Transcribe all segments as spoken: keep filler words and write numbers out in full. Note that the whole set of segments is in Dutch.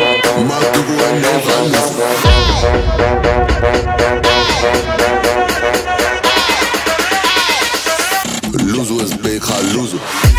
mag tuku en neef gaan loezo. Loezo is big, ga loezo.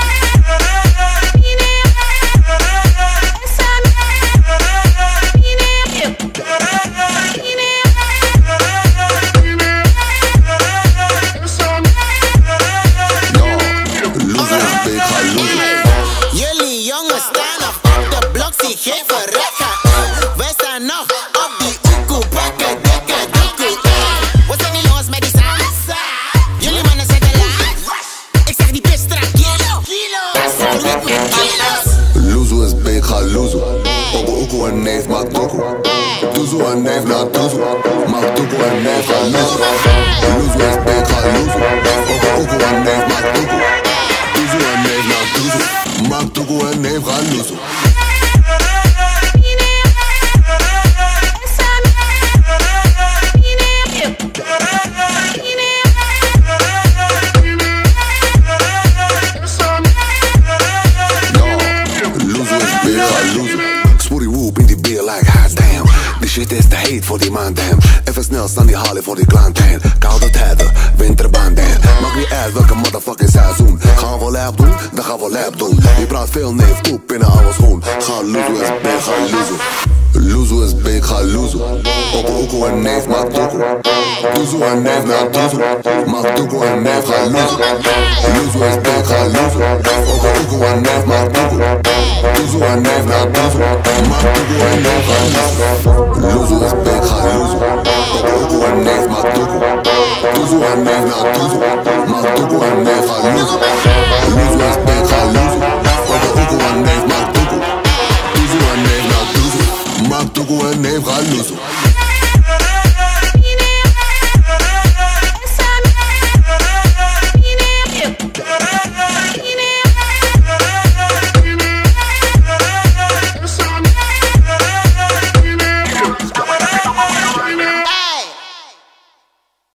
Jullie jongens staan nog op de blok, zie geen verrekka. Wij staan nog op die oekoe, pakken dikke doekoe. We zijn niet los met die salsa. Jullie mannen zitten laag. Ik zeg die bitch strak kilo. Dat zijn niet met kilo's. Loezo is big, ga loezo. Op oekoe en neef maak toekoe. Toezo en neef na toezo. Maak toekoe en neef ga loezo. Loezo is big, ga loezo. Op oekoe en neef maak toekoe. Toezo en neef na toezo. Maak toekoe en neef ga loezo. Spoody whoop in die beer like hot damn. Die shit is te heet voor die man damn. Even snel staan die halen voor die klanten. Koude tijden, winterbanden. Maakt niet uit welke motherfucking seizoen. Gaan we lap doen, dan gaan we lap doen. Je praat veel neef, koep in een oude schoen. Ga loezo is big, ga loezo. Loezo is big, ga loezo. Op oekoe en neef maak toekoe. Toezo en neef na toezo. Maak toekoe en neef ga loezo. Loezo is big, ga loezo. Op oekoe en neef maak toekoe. Toezo en neef na toezo. Maak toekoe en neef ga loezo. Loezo is big, ga loezo. Op oekoe en neef maak toekoe. Toezo en neef na toezo. Maak toekoe en neef ga loezo.